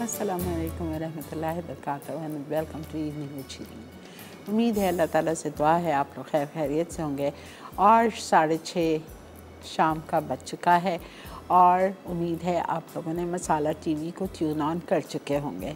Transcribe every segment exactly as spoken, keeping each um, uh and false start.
अस्सलामु अलैकुम वरहमतुल्लाहि वबरकातुहू and welcome to evening with Shireen. उम्मीद है अल्लाह ताला से दुआ है आप लोग खैर खैरियत से होंगे और साढ़े छः शाम का बज चुका है और उम्मीद है आप लोगों ने मसाला टीवी को ट्यून ऑन कर चुके होंगे।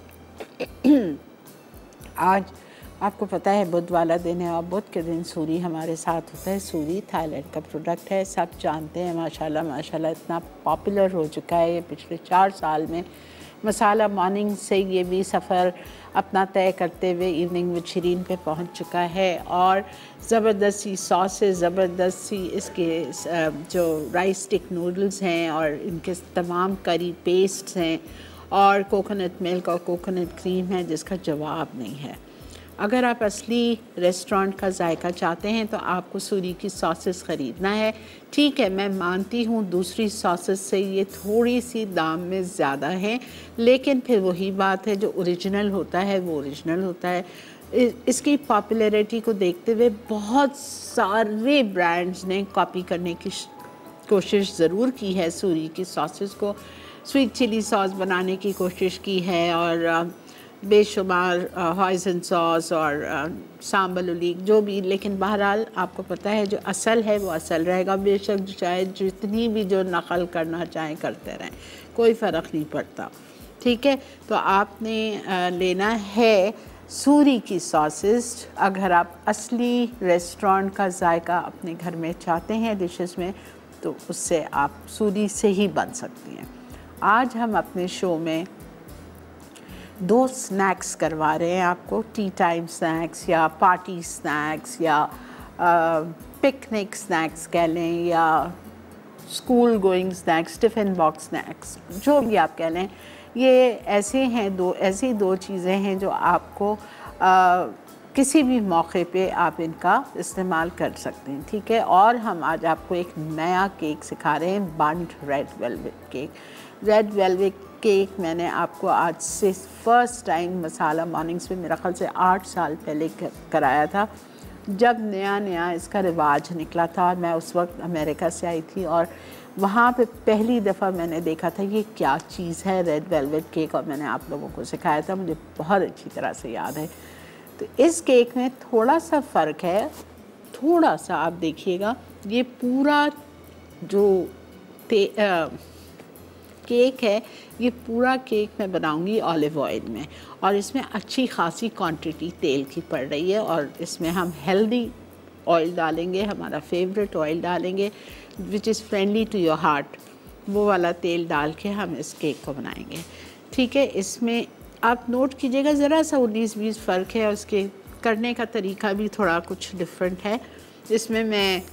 आज आपको पता है बुध वाला दिन है और बुध के दिन सूरी हमारे साथ होता है। सूरी थाईलैंड का प्रोडक्ट है, सब जानते हैं। माशाल्लाह माशाल्लाह इतना पॉपुलर हो चुका है ये पिछले चार साल में। मसाला मॉर्निंग से ये भी सफ़र अपना तय करते हुए इवनिंग विद शीरीन पे पहुंच चुका है और ज़बरदस्त सी सॉसेस, ज़बरदस्त सी इसके जो राइस स्टिक नूडल्स हैं और इनके तमाम करी पेस्ट्स हैं और कोकोनट मिल्क और कोकोनट क्रीम है जिसका जवाब नहीं है। अगर आप असली रेस्टोरेंट का जायका चाहते हैं तो आपको सूरी की सॉसेस ख़रीदना है। ठीक है, मैं मानती हूँ दूसरी सॉसेस से ये थोड़ी सी दाम में ज़्यादा है, लेकिन फिर वही बात है, जो ओरिजिनल होता है वो ओरिजिनल होता है। इसकी पॉपुलैरिटी को देखते हुए बहुत सारे ब्रांड्स ने कॉपी करने की कोशिश ज़रूर की है। सूरी की सॉसेस को स्वीट चिली सॉस बनाने की कोशिश की है और बेशुमार हॉइज़न सॉस और सांबल उलीग जो भी, लेकिन बहरहाल आपको पता है जो असल है वो असल रहेगा। बेशक चाहे जितनी भी जो नकल करना चाहें करते रहें, कोई फ़र्क नहीं पड़ता। ठीक है, तो आपने लेना है सूरी की सॉसेस। अगर आप असली रेस्टोरेंट का जायका अपने घर में चाहते हैं डिशेस में, तो उससे आप सूरी से ही बन सकती हैं। आज हम अपने शो में दो स्नैक्स करवा रहे हैं आपको, टी टाइम स्नैक्स या पार्टी स्नैक्स या पिकनिक स्नैक्स कह लें या school going snacks, tiffin box snacks, जो भी आप कह लें। ये ऐसे हैं दो ऐसी दो चीज़ें हैं जो आपको आ, किसी भी मौके पे आप इनका इस्तेमाल कर सकते हैं। ठीक है, और हम आज आपको एक नया केक सिखा रहे हैं, bundt red velvet cake. Red velvet cake मैंने आपको आज से फ़र्स्ट टाइम मसाला मॉर्निंग्स में मेरा ख्याल से आठ साल पहले कराया था, जब नया नया इसका रिवाज निकला था और मैं उस वक्त अमेरिका से आई थी और वहाँ पे पहली दफ़ा मैंने देखा था ये क्या चीज़ है रेड वेलवेट केक, और मैंने आप लोगों को सिखाया था, मुझे बहुत अच्छी तरह से याद है। तो इस केक में थोड़ा सा फ़र्क है, थोड़ा सा आप देखिएगा। ये पूरा जो ते आ, केक है, ये पूरा केक मैं बनाऊंगी ऑलिव ऑयल में और इसमें अच्छी खासी क्वांटिटी तेल की पड़ रही है और इसमें हम हेल्दी ऑयल डालेंगे, हमारा फेवरेट ऑयल डालेंगे which is friendly to your heart. वो वाला तेल डाल के हम इस केक को बनाएंगे। ठीक है, इसमें आप नोट कीजिएगा ज़रा सा उन्नीस बीस फ़र्क है और उसके करने का तरीका भी थोड़ा कुछ डिफरेंट है। इसमें मैं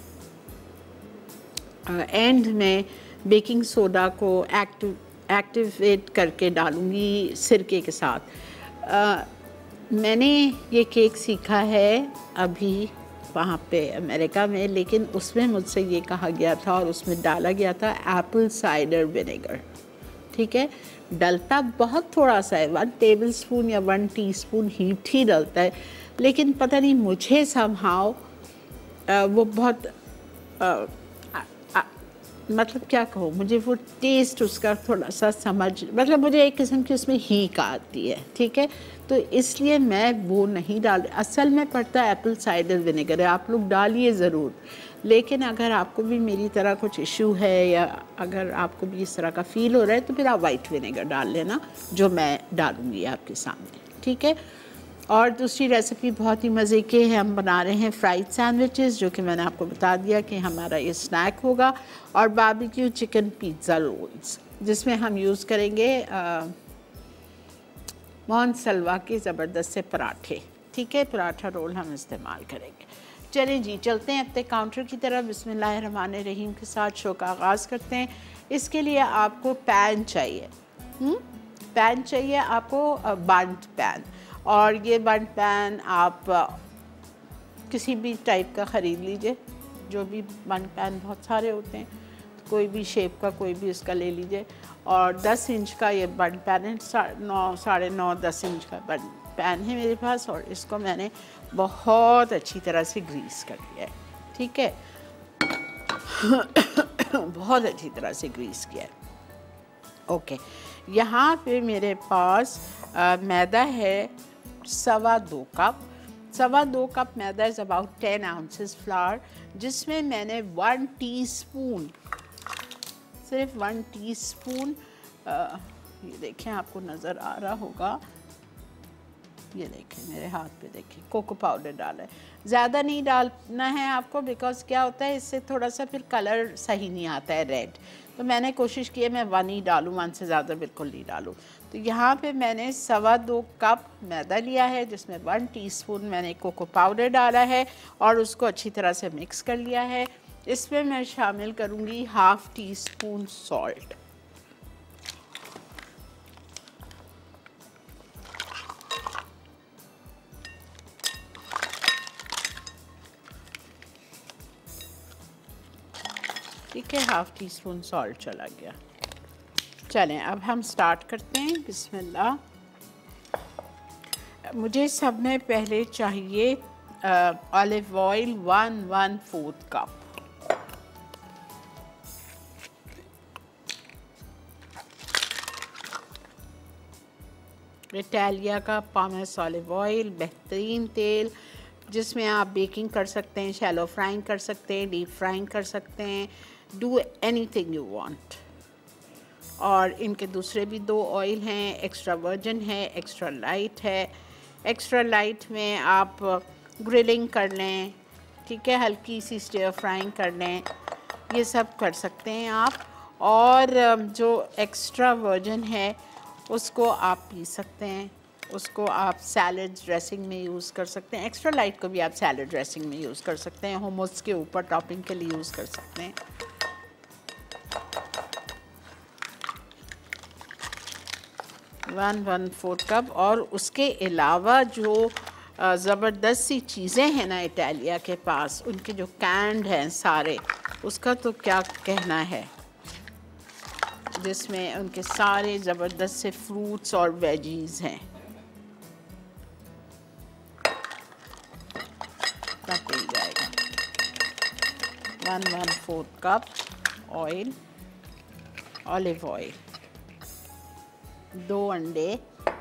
एंड में बेकिंग सोडा को एक्टिव एक्टिवेट करके डालूँगी सिरके के साथ। आ, मैंने ये केक सीखा है अभी वहाँ पे अमेरिका में, लेकिन उसमें मुझसे ये कहा गया था और उसमें डाला गया था एप्पल साइडर विनेगर। ठीक है, डलता बहुत थोड़ा सा है, वन टेबल स्पून या वन टीस्पून हीट ही डलता है, लेकिन पता नहीं मुझे समहाउ वो बहुत आ, मतलब क्या कहूँ, मुझे वो टेस्ट उसका थोड़ा सा समझ, मतलब मुझे एक किस्म की उसमें हीक आती है। ठीक है, तो इसलिए मैं वो नहीं डाल, असल में पड़ता है एप्पल साइडर विनेगर है, आप लोग डालिए ज़रूर। लेकिन अगर आपको भी मेरी तरह कुछ इशू है या अगर आपको भी इस तरह का फ़ील हो रहा है तो फिर आप वाइट विनेगर डाल लेना, जो मैं डालूँगी आपके सामने। ठीक है, और दूसरी रेसिपी बहुत ही मज़े के है, हम बना रहे हैं फ्राइड सैंडविचेस, जो कि मैंने आपको बता दिया कि हमारा ये स्नैक होगा, और बारबेक्यू चिकन पिज़्ज़ा रोल्स, जिसमें हम यूज़ करेंगे मोहन सलवा के ज़बरदस्त से पराठे। ठीक है, पराठा रोल हम इस्तेमाल करेंगे। चलें जी, चलते हैं अपने काउंटर की तरफ। बिस्मिल्लाहिर्रहमानिर्रहीम के साथ शो का आगाज़ करते हैं। इसके लिए आपको पैन चाहिए, हुँ? पैन चाहिए आपको, बंट पैन, और ये बंट पैन आप किसी भी टाइप का ख़रीद लीजिए, जो भी बंट पैन बहुत सारे होते हैं, तो कोई भी शेप का कोई भी इसका ले लीजिए। और दस इंच का ये बंट पैन है, नौ साढ़े नौ दस इंच का बंट पैन है मेरे पास, और इसको मैंने बहुत अच्छी तरह से ग्रीस कर लिया है। ठीक है, बहुत अच्छी तरह से ग्रीस किया है। ओके, यहाँ पे मेरे पास आ, मैदा है सवा दो कप। सवा दो कप मैदा is about ten ounces flour, जिसमें मैंने वन टीस्पून, सिर्फ वन टीस्पून, ये देखें आपको नज़र आ रहा होगा, ये देखें मेरे हाथ पे देखें, कोको पाउडर डाला है। ज़्यादा नहीं डालना है आपको, बिकॉज़ क्या होता है इससे थोड़ा सा फिर कलर सही नहीं आता है रेड, तो मैंने कोशिश की है मैं वन ही डालूँ, वन से ज़्यादा बिल्कुल नहीं डालूँ। तो यहाँ पे मैंने सवा दो कप मैदा लिया है, जिसमें वन टीस्पून मैंने कोको पाउडर डाला है और उसको अच्छी तरह से मिक्स कर लिया है। इसमें मैं शामिल करूँगी हाफ़ टी स्पून सॉल्ट। ठीक है, हाफ़ टी स्पून सॉल्ट चला गया। चलें अब हम स्टार्ट करते हैं। बिस्मिल्लाह। मुझे सब में पहले चाहिए olive oil one one fourth cup. Italia का पामेस ऑलिव ऑयल, बेहतरीन तेल, जिसमें आप बेकिंग कर सकते हैं, शैलो फ्राइंग कर सकते हैं, डीप फ्राइंग कर सकते हैं, डू एनीथिंग यू वांट। और इनके दूसरे भी दो ऑयल हैं, एक्स्ट्रा वर्जिन है, एक्स्ट्रा लाइट है। एक्स्ट्रा लाइट में आप ग्रिलिंग कर लें, ठीक है, हल्की सी स्टीयर फ्राइंग कर लें, ये सब कर सकते हैं आप। और जो एक्स्ट्रा वर्जिन है उसको आप पी सकते हैं, उसको आप सैलड ड्रेसिंग में यूज़ कर सकते हैं। एक्स्ट्रा लाइट को भी आप सैलड ड्रेसिंग में यूज़ कर सकते हैं, hummus के ऊपर टॉपिंग के लिए यूज़ कर सकते हैं। One one fourth cup. और उसके अलावा जो ज़बरदस्त सी चीज़ें हैं ना इटालिया के पास, उनके जो कैंड हैं सारे, उसका तो क्या कहना है, जिसमें उनके सारे ज़बरदस्त से फ्रूट्स और वेजीज़ हैं। तब मिल जाएगा one one fourth cup oil, olive oil, दो अंडे,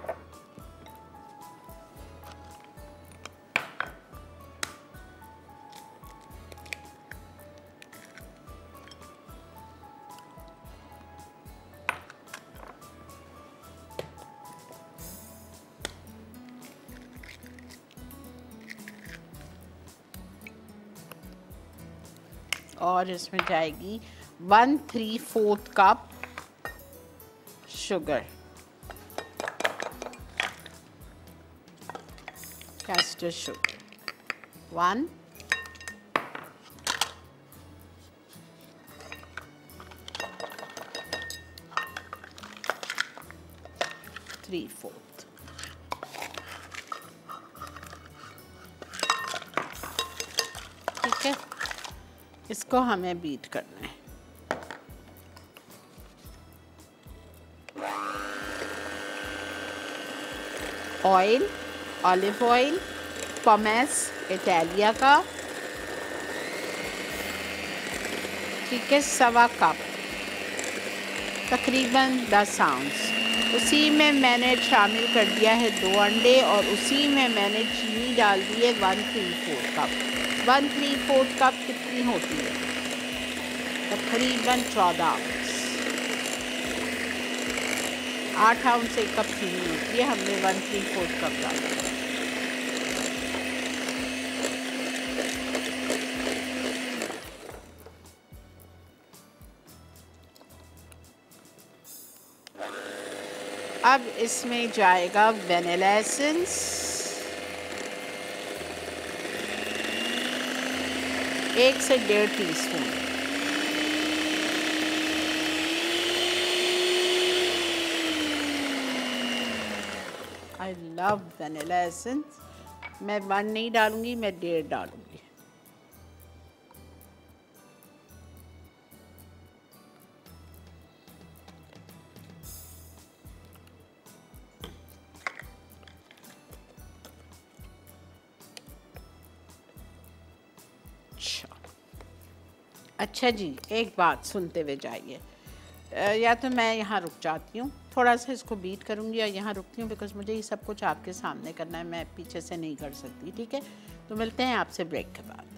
और इसमें जाएगी one three fourth cup sugar, caster sugar, one three fourth. ठीक है, इसको हमें बीट करना है। Oil, olive oil, pomace Italia का, ठीक है, सवा कप, तकरीबन दस आउंस। उसी में मैंने शामिल कर दिया है दो अंडे, और उसी में मैंने चीनी डाल दी है one three fourth cup. One three fourth cup कितनी होती है? तकरीबन चौदह आउंस। आठ आउंस एक कप चीनी होती है, हमने वन थ्री फोर्थ कप डाला। अब इसमें जाएगा वैनिला एसेंस, एक से डेढ़ teaspoon. I love vanilla essence. मैं वन नहीं डालूंगी, मैं डेढ़ डालूंगी। अच्छा जी, एक बात सुनते हुए जाइए, या तो मैं यहाँ रुक जाती हूँ, थोड़ा सा इसको बीट करूँगी और यहाँ रुकती हूँ बिकॉज मुझे ये सब कुछ आपके सामने करना है, मैं पीछे से नहीं कर सकती, ठीक है। तो मिलते हैं आपसे ब्रेक के बाद।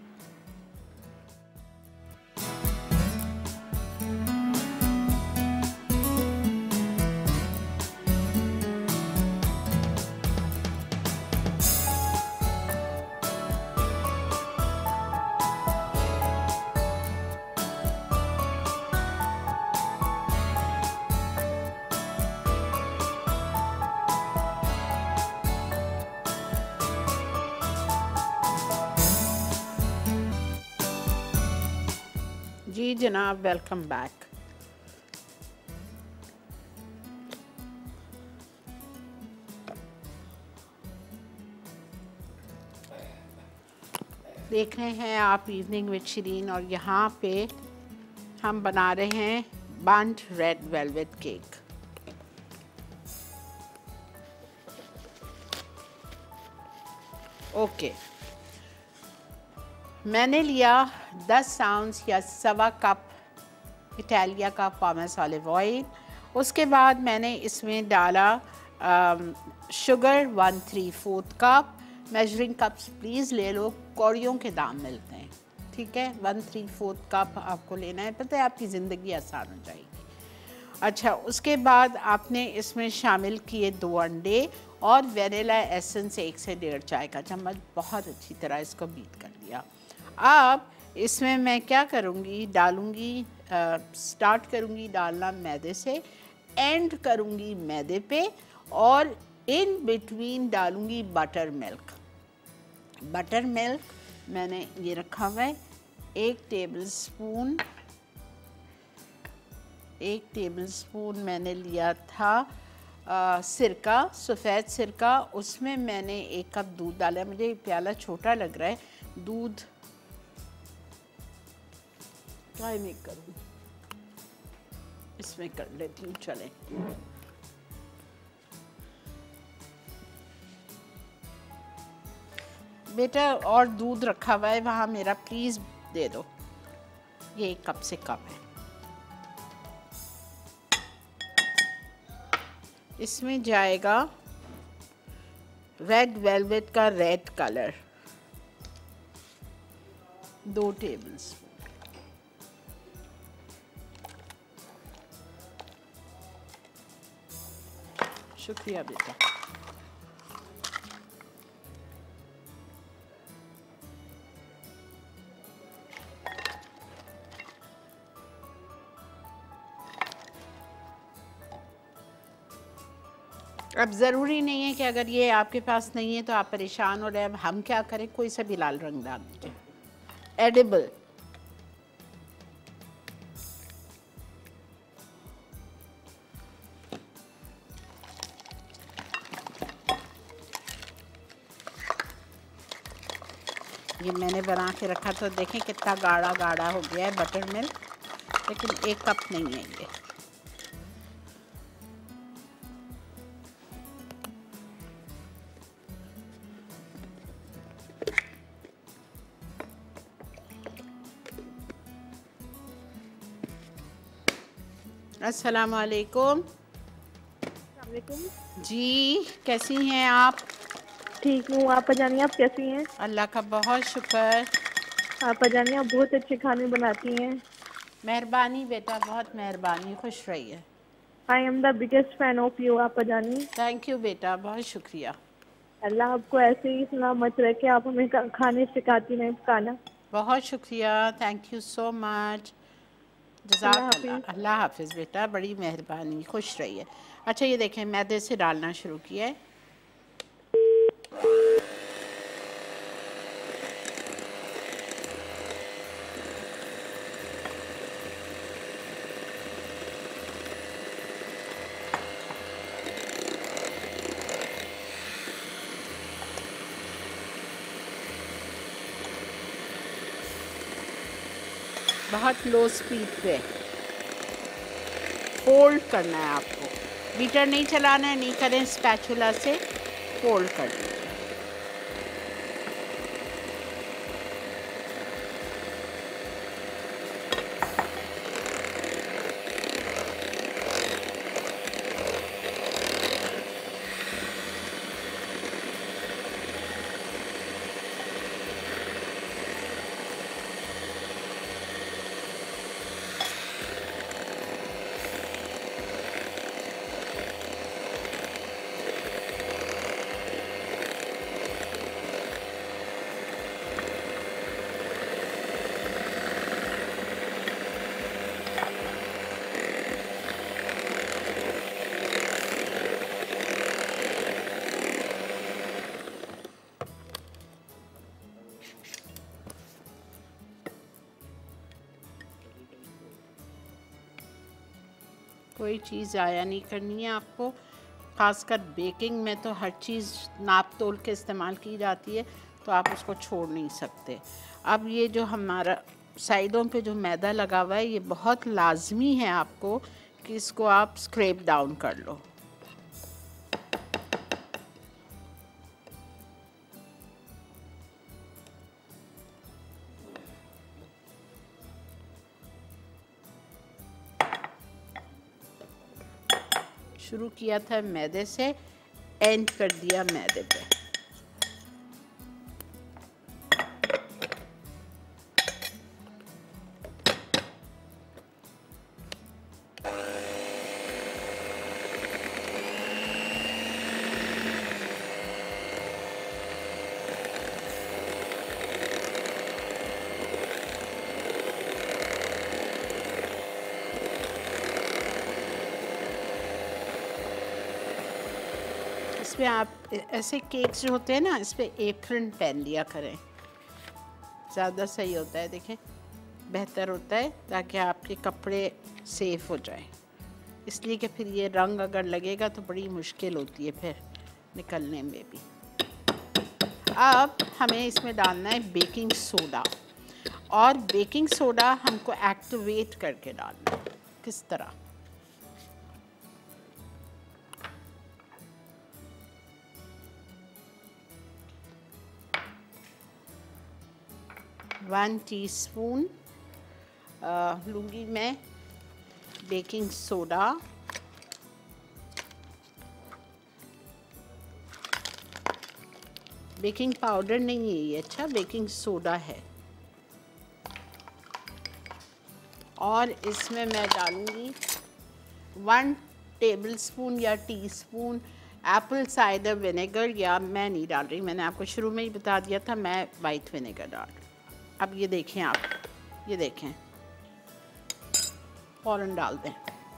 जी जनाब, वेलकम बैक। देख रहे हैं आप इवनिंग विद शिरीन, और यहाँ पे हम बना रहे हैं bundt red velvet cake. Okay, मैंने लिया दस आउंस या सवा कप इटालिया का पामस ऑलिव ऑयल। उसके बाद मैंने इसमें डाला sugar one three fourth cup. Measuring cups please ले लो, कौड़ियों के दाम मिलते हैं, ठीक है। वन थ्री फोर्थ कप आपको लेना है, पता है आपकी ज़िंदगी आसान हो जाएगी। अच्छा, उसके बाद आपने इसमें शामिल किए दो अंडे और वेनिला एसेंस एक से डेढ़ चाय का चम्मच। बहुत अच्छी तरह इसको बीट कर लिया। अब इसमें मैं क्या करूँगी, डालूँगी, स्टार्ट करूँगी डालना मैदे से, एंड करूँगी मैदे पे, और इन बिटवीन डालूँगी बटर मिल्क। बटर मिल्क मैंने ये रखा हुआ है, एक टेबल स्पून एक टेबल स्पून मैंने लिया था आ, सिरका, सफ़ेद सिरका। उसमें मैंने एक कप दूध डाला। मुझे प्याला छोटा लग रहा है, दूध ट्राई नहीं करूँ, इसमें कर लेती हूँ, चले। बेटा और दूध रखा हुआ है वहाँ मेरा, प्लीज़ दे दो। ये एक कप से कम है। इसमें जाएगा रेड वेलवेट का रेड कलर, दो टेबल स्पून। शुक्रिया बेटा। अब ज़रूरी नहीं है कि अगर ये आपके पास नहीं है तो आप परेशान हो रहे हैं। अब हम क्या करें, कोई सा भी लाल रंग डाल दीजिए, एडिबल। ये मैंने बना के रखा, तो देखें कितना गाढ़ा गाढ़ा हो गया है बटर मिल्क, लेकिन एक कप नहीं है ये। अस्सलाम वालेकुम। जी, कैसी हैं आप? ठीक हूँ, आप जानिए आप कैसी हैं? अल्लाह का बहुत शुक्र। आप जानिए आप बहुत अच्छे खाने बनाती हैं। मेहरबानी बेटा, बहुत मेहरबानी, खुश रहिए। I am the biggest fan of you आप जानिए। थैंक यू बेटा, बहुत शुक्रिया। अल्लाह आपको ऐसे ही सलामत रखे, आप हमें खाने सिखाती रहें पकाना। बहुत शुक्रिया, थैंक यू सो मच। जज़ाकल्लाह। अल्लाह हाफिज़ बेटा, बड़ी मेहरबानी, खुश रहिए। अच्छा, ये देखें मैदे से डालना शुरू किया है। बहुत लो स्पीड पे फोल्ड करना है आपको, बीटर नहीं चलाना है, नहीं करें, स्पैचुला से फोल्ड कर लीजिए। कोई चीज़ ज़ाया नहीं करनी है आपको। ख़ासकर बेकिंग में तो हर चीज़ नाप तोल के इस्तेमाल की जाती है, तो आप उसको छोड़ नहीं सकते। अब ये जो हमारा साइडों पे जो मैदा लगा हुआ है, ये बहुत लाजमी है आपको कि इसको आप स्क्रैप डाउन कर लो। शुरू किया था मैदे से, एंड कर दिया मैदे पे। इसमें आप ऐसे केक्स जो होते हैं ना, इस पर एप्रन पहन लिया करें, ज़्यादा सही होता है। देखें, बेहतर होता है ताकि आपके कपड़े सेफ हो जाएं। इसलिए कि फिर ये रंग अगर लगेगा तो बड़ी मुश्किल होती है फिर निकलने में भी। अब हमें इसमें डालना है बेकिंग सोडा, और बेकिंग सोडा हमको एक्टिवेट करके डालना है। किस तरह? वन टीस्पून लूँगी मैं बेकिंग सोडा, बेकिंग पाउडर नहीं है ये, अच्छा बेकिंग सोडा है। और इसमें मैं डालूँगी वन टेबलस्पून या टीस्पून एप्पल साइडर विनेगर, या मैं नहीं डाल रही, मैंने आपको शुरू में ही बता दिया था मैं वाइट विनेगर डाल रही। अब ये देखें आप, ये देखें, फ़ौरन डाल दें।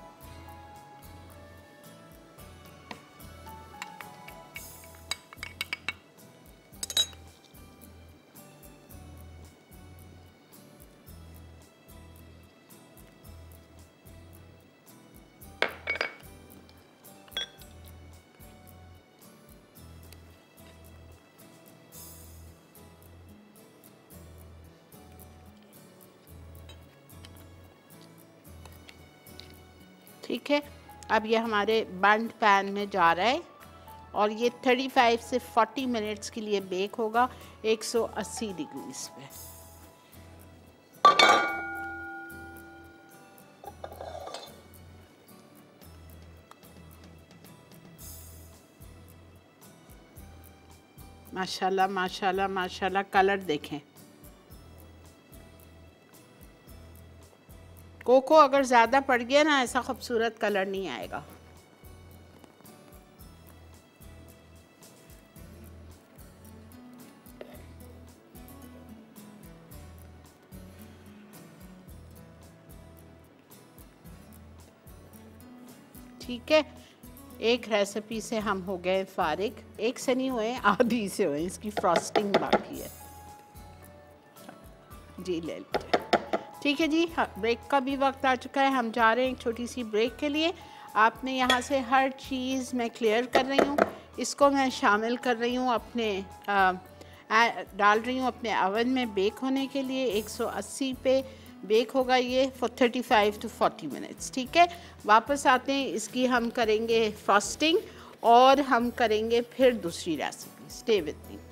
ठीक है, अब ये हमारे बंट पैन में जा रहा है, और ये पैंतीस से चालीस मिनट्स के लिए बेक होगा एक सौ अस्सी डिग्रीज पे। माशाल्लाह माशाल्लाह माशाल्लाह, कलर देखें। कोको अगर ज़्यादा पड़ गया ना, ऐसा खूबसूरत कलर नहीं आएगा। ठीक है, एक रेसिपी से हम हो गए फारिग। एक से नहीं हुए, आधी से हुए, इसकी फ्रॉस्टिंग बाकी है। जी ले लीजिए। ठीक है जी, ब्रेक का भी वक्त आ चुका है, हम जा रहे हैं एक छोटी सी ब्रेक के लिए। आपने यहाँ से हर चीज़ मैं क्लियर कर रही हूँ, इसको मैं शामिल कर रही हूँ अपने आ, आ, डाल रही हूँ अपने ओवन में बेक होने के लिए। एक सौ अस्सी पे बेक होगा ये फॉर पैंतीस टू चालीस मिनट्स। ठीक है, वापस आते हैं, इसकी हम करेंगे फ्रॉस्टिंग और हम करेंगे फिर दूसरी रेसिपी। Stay with me.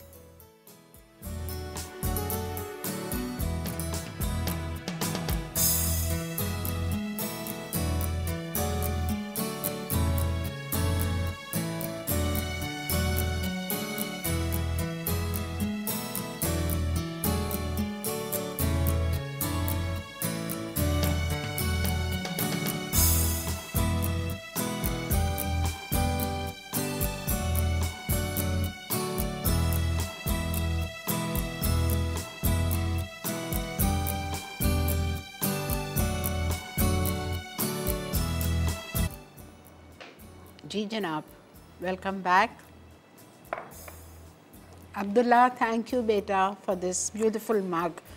जी जनाब, welcome back. Abdullah, thank you बेटा फॉर दिस ब्यूटीफुल मग।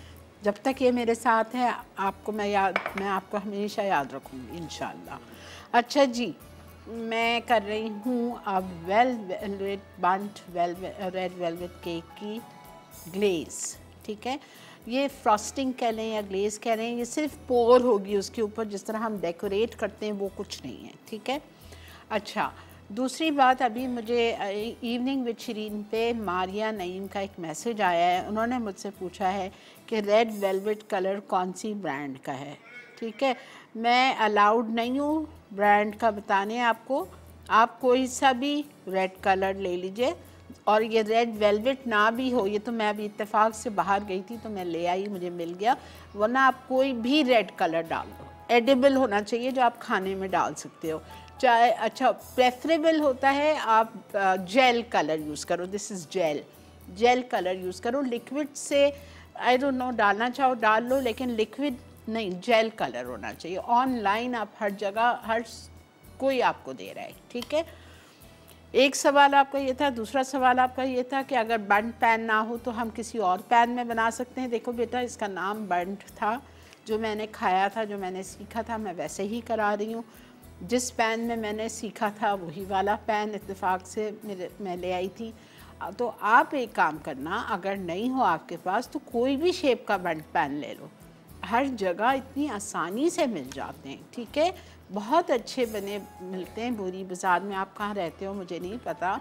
जब तक ये मेरे साथ है आपको मैं याद मैं आपको हमेशा याद रखूँगी इंशाल्लाह। अच्छा जी, मैं कर रही हूँ अब well velvet bundt well red velvet cake की ग्लेज। ठीक है, ये फ्रॉस्टिंग कह लें या ग्लेज कह लें, ये सिर्फ पोर होगी उसके ऊपर, जिस तरह हम डेकोरेट करते हैं वो कुछ नहीं है। ठीक है, अच्छा दूसरी बात, अभी मुझे इवनिंग विद शरीन पे मारिया नईम का एक मैसेज आया है। उन्होंने मुझसे पूछा है कि रेड वेलवेट कलर कौन सी ब्रांड का है। ठीक है, मैं अलाउड नहीं हूँ ब्रांड का बताने आपको, आप कोई सा भी रेड कलर ले लीजिए, और ये रेड वेलवेट ना भी हो, ये तो मैं अभी इत्तेफाक से बाहर गई थी तो मैं ले आई, मुझे मिल गया, वरना आप कोई भी रेड कलर डाल दो, एडिबल होना चाहिए जो आप खाने में डाल सकते हो। चाहे अच्छा प्रेफरेबल होता है आप जेल कलर यूज़ करो, this is gel gel colour use करो। लिक्विड से आई डोंट नो डालना चाहो डाल लो, लेकिन लिक्विड नहीं, जेल कलर होना चाहिए। ऑनलाइन आप हर जगह हर कोई आपको दे रहा है। ठीक है, एक सवाल आपका ये था। दूसरा सवाल आपका ये था कि अगर बंट पैन ना हो तो हम किसी और पैन में बना सकते हैं। देखो बेटा, इसका नाम बंट था, जो मैंने खाया था, जो मैंने सीखा था, मैं वैसे ही करा रही हूँ। जिस पैन में मैंने सीखा था वही वाला पैन इत्तेफाक से मेरे मैं ले आई थी। तो आप एक काम करना, अगर नहीं हो आपके पास तो कोई भी शेप का बंट पैन ले लो, हर जगह इतनी आसानी से मिल जाते हैं। ठीक है, बहुत अच्छे बने मिलते हैं बोरी बाज़ार में। आप कहाँ रहते हो मुझे नहीं पता,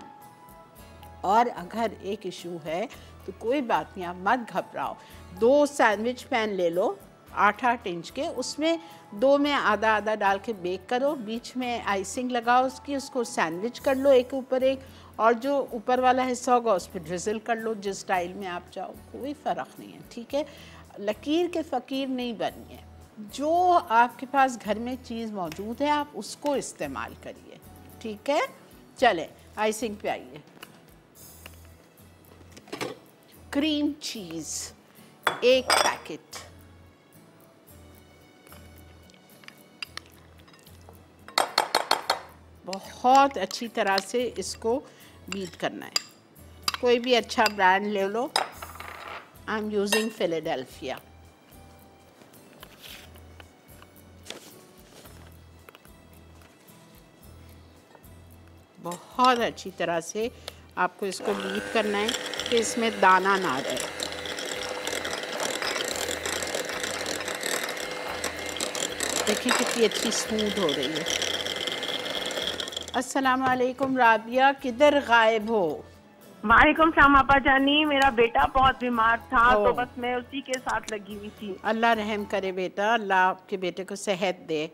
और अगर एक इशू है तो कोई बात नहीं, आप मत घबराओ। दो सैंडविच पैन ले लो आठ आठ इंच के, उसमें दो में आधा आधा डाल के बेक करो, बीच में आइसिंग लगाओ उसकी, उसको सैंडविच कर लो एक ऊपर एक, और जो ऊपर वाला हिस्सा होगा उस पर ड्रिजल कर लो जिस स्टाइल में आप चाहो, कोई फ़र्क नहीं है। ठीक है, लकीर के फ़कीर नहीं बनिए, जो आपके पास घर में चीज़ मौजूद है आप उसको इस्तेमाल करिए। ठीक है, चलें आइसिंग पे आइए। क्रीम चीज़ एक पैकेट, बहुत अच्छी तरह से इसको बीट करना है। कोई भी अच्छा ब्रांड ले लो, आई एम यूजिंग फिलाडेल्फिया। बहुत अच्छी तरह से आपको इसको बीट करना है कि इसमें दाना ना रहे। देखिए कितनी अच्छी स्मूथ हो रही है। अस्सलाम वालेकुम राबिया, किधर गायब हो? वालेकुम सलाम आपा जानी, मेरा बेटा बहुत बीमार था तो बस मैं उसी के साथ लगी हुई थी। अल्लाह रहम करे बेटा, अल्लाह आपके बेटे को सेहत दे।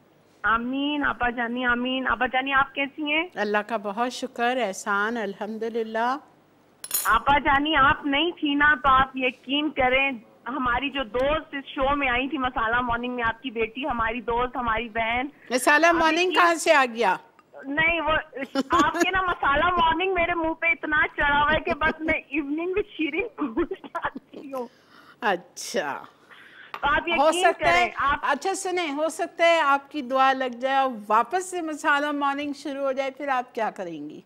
आमीन आपा जानी, आमीन। आपा जानी आप कैसी हैं? अल्लाह का बहुत शुक्र, एहसान, अल्हम्दुलिल्लाह। आपा जानी आप नहीं थी ना तो आप यकीन करें, हमारी जो दोस्त इस शो में आई थी मसाला मॉर्निंग में, आपकी बेटी, हमारी दोस्त, हमारी बहन। मसाला मॉर्निंग कहाँ से आ गया? नहीं, वो आपके ना मसाला मॉर्निंग मेरे मुंह पे इतना चढ़ा हुआ है कि बस मैं इवनिंग विद शीरीन भूल जाती हूँ। अच्छा, तो आप हो सकता है आप... अच्छा सुने, हो सकता है आपकी दुआ लग जाए और वापस से मसाला मॉर्निंग शुरू हो जाए, फिर आप क्या करेंगी?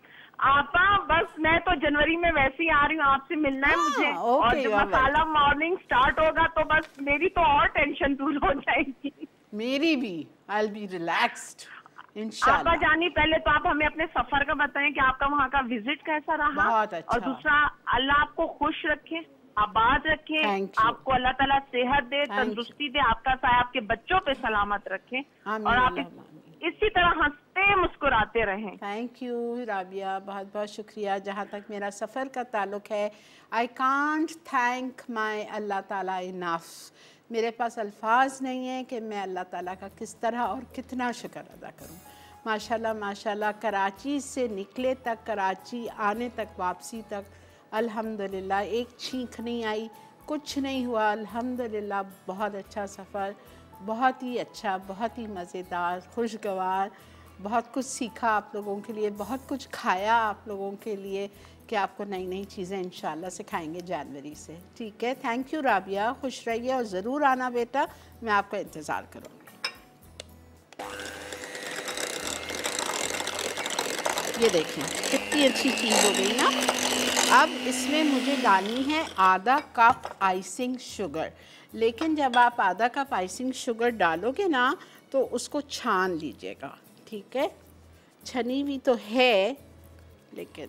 आपा बस मैं तो जनवरी में वैसे ही आ रही हूँ, आपसे मिलना है मुझे। और जब मसाला मॉर्निंग स्टार्ट होगा तो बस मेरी तो और टेंशन दूर हो जाएगी। मेरी भी, आई विल बी रिलैक्स्ड इंशाल्लाह। आपा जानी, पहले तो आप हमें अपने सफर का बताएं कि आपका वहाँ का विजिट कैसा रहा। बहुत अच्छा। और दूसरा, अल्लाह आपको खुश रखे, आबाद रखे, आपको अल्लाह ताला सेहत दे, तंदुरुस्ती दे, आपका साया आपके बच्चों पे सलामत रखे, और आप इसी तरह हंसते मुस्कुराते रहें। थैंक यू राबिया, बहुत बहुत शुक्रिया। जहाँ तक मेरा सफ़र का ताल्लुक है, आई कांट थैंक माई अल्लाह ताला इनफ। मेरे पास अल्फाज नहीं है कि मैं अल्लाह ताला का किस तरह और कितना शुक्र अदा करूं। माशाल्लाह माशाल्लाह, कराची से निकले तक, कराची आने तक, वापसी तक अल्हम्दुलिल्लाह एक छींक नहीं आई, कुछ नहीं हुआ अल्हम्दुलिल्लाह। बहुत अच्छा सफ़र, बहुत ही अच्छा, बहुत ही मज़ेदार, खुशगवार, बहुत कुछ सीखा आप लोगों के लिए, बहुत कुछ खाया आप लोगों के लिए कि आपको नई नई चीज़ें इंशाल्लाह सिखाएंगे जनवरी से। ठीक है, थैंक यू राबिया, खुश रहिए और ज़रूर आना बेटा, मैं आपका इंतज़ार करूँगी। ये देखें कितनी अच्छी चीज़ हो गई ना। अब इसमें मुझे डालनी है आधा कप आइसिंग शुगर, लेकिन जब आप आधा कप आइसिंग शुगर डालोगे ना तो उसको छान लीजिएगा, ठीक है। छनी हुई तो है, लेकिन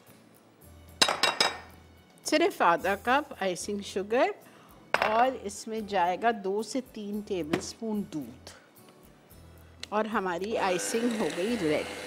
सिर्फ आधा कप आइसिंग शुगर, और इसमें जाएगा दो से तीन टेबलस्पून दूध, और हमारी आइसिंग हो गई रेडी।